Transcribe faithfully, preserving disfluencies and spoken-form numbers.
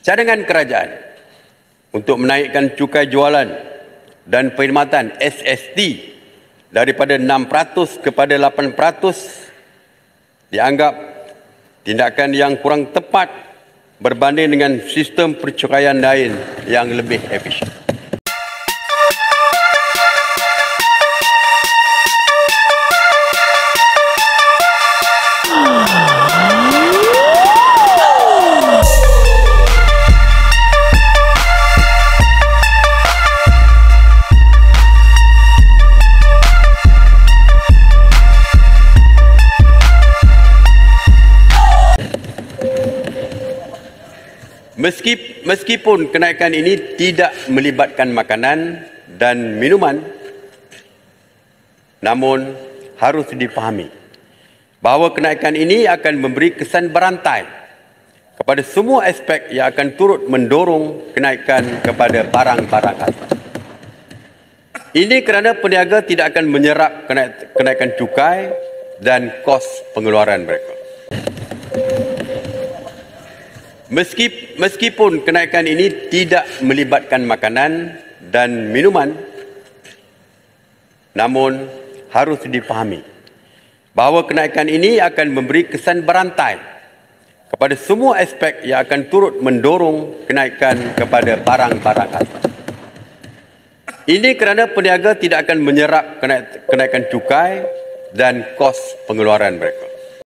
cadangan kerajaan untuk menaikkan cukai jualan dan perkhidmatan S S T daripada enam peratus kepada lapan peratus dianggap tindakan yang kurang tepat berbanding dengan sistem percukaian lain yang lebih efisien. Meskipun kenaikan ini tidak melibatkan makanan dan minuman, namun harus dipahami bahawa kenaikan ini akan memberi kesan berantai kepada semua aspek yang akan turut mendorong kenaikan kepada barang-barang khas. Ini kerana peniaga tidak akan menyerap kenaikan cukai dan kos pengeluaran mereka. Meskipun kenaikan ini tidak melibatkan makanan dan minuman, namun harus dipahami bahawa kenaikan ini akan memberi kesan berantai kepada semua aspek yang akan turut mendorong kenaikan kepada barang-barang khas. Ini kerana peniaga tidak akan menyerap kenaikan cukai dan kos pengeluaran mereka.